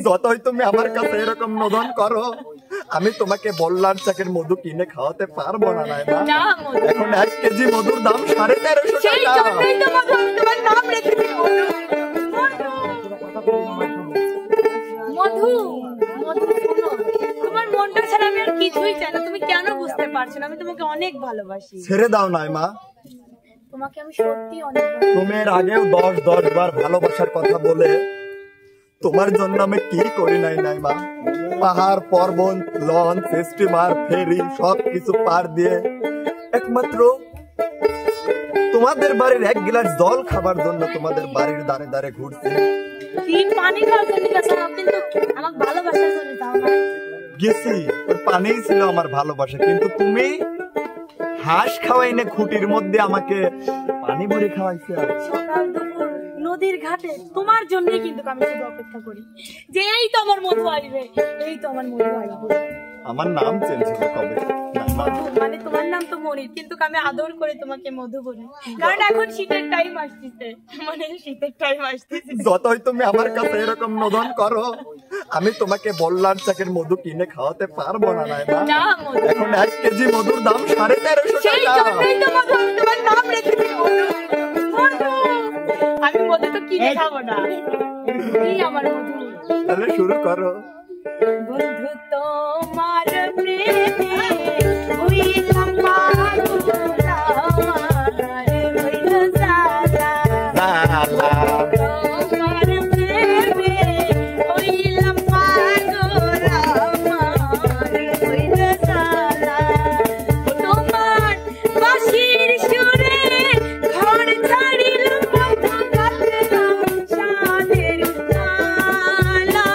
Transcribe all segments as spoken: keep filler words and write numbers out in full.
যতই তুমি আমার কাছে এরকম নদন করো, আমি তোমাকে বললাম চাকের মধু কিনে খাওয়াতে পারবো না। না এখন এক কেজি মধুর দাম সাড়ে তেরোশো টাকা। মধু মধু তোমার মনটা ছাড়া আমি আর কিছুই চাই না। তুমি কেন বুঝতে পারছো না? আমি তোমাকে অনেক ভালোবাসি। ছেড়ে দাও না মা, তোমাকে আমি সত্যি অনেক। তুমি এর আগেও দশ দশ বার ভালোবাসার কথা বলে তোমার জন্য আমি কি করি নাই নাই মা। পাহাড় পর্বত লঞ্চ স্টিমার ফেরি সবকিছু পার দিয়ে একমাত্র তোমাদের বাড়ির এক গ্লাস জল খাবার জন্য তোমাদের বাড়ির দাঁড়ে দাঁড়ে ঘুরছি। পানি খাওয়ার জন্য কিন্তু আমাকে ভালোবাসার জন্য দাও না। গেছি ওই পানিই ছিল আমার ভালোবাসা, কিন্তু তুমি হাঁস খাওয়াই না খুঁটির মধ্যে আমাকে পানি ভরে খাওয়াইছে। সকাল দুপুর নদীর ঘাটে তোমার জন্যই কিন্তু আমি শুধু অপেক্ষা করি যে এই তো আমার মধু আসবে, এই তো আমার মধু আসবে। আমার নাম চেঞ্জ হবে কবে? মানে তোমার নাম তো মনির, কিন্তু আমি আদর করে তোমাকে মধু বলি, কারণ এখন শীতের টাইম আসতেছে। মানে শীতের টাইম আসতেছে। যতই তুমি আমার কাছে এরকম নদন করো, আমি তোমাকে বললাম চাকের মধু কিনে খাওয়াতে পারবো না। না এখন এক কেজি মধুর দাম সাড়ে তেরোশো টাকা। তোমার নাম রেখেছি আমি মধু তো কিনে খাবো না, এই আমার মধু। তাহলে শুরু করো। বন্ধু তোমার প্রেমে হইলাম পাগল, আমার হইল জ্বালা। তোমার প্রেমে হইলাম পাগল, আমার হইল জ্বালা। তোমার বাঁশির সুরে ঘর ছাড়িলাম, বন্ধু কাটলাম সাদের মালা,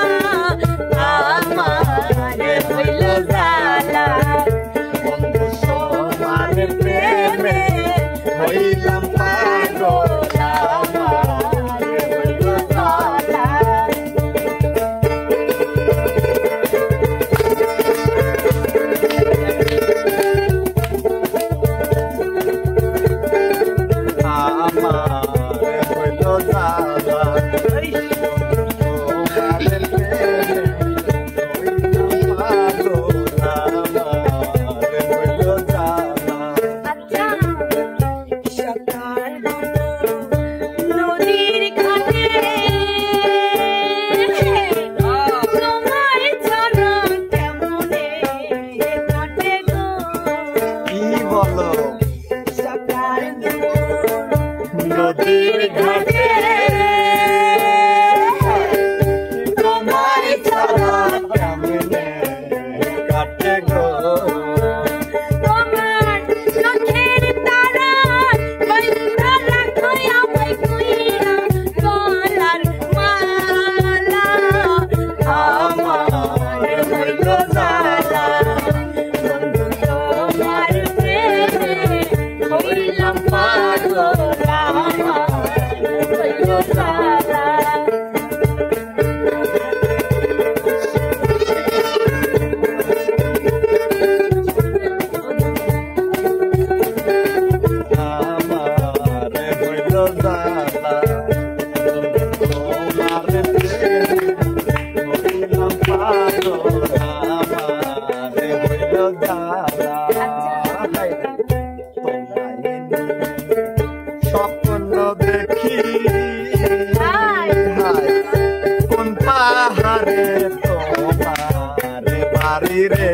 আমার হইল জ্বালা। বন্ধু তোমার প্রেমে হইলাম পাগল, আমার হইল জ্বালা। নদীর ঘাটে তোমার ছাড়া কেমনে কাটে গো। তোমার চোখের তারা বন্ধা রাখো আমায় কইরা গলার মালা, আমার হইল জ্বালা। বন্ধু তোমার প্রেমে হইলাম পাগল, আমার হইল জ্বালা। স্বপ্ন দেখি কোন পাহাড়ে তোমার বাড়ি রে,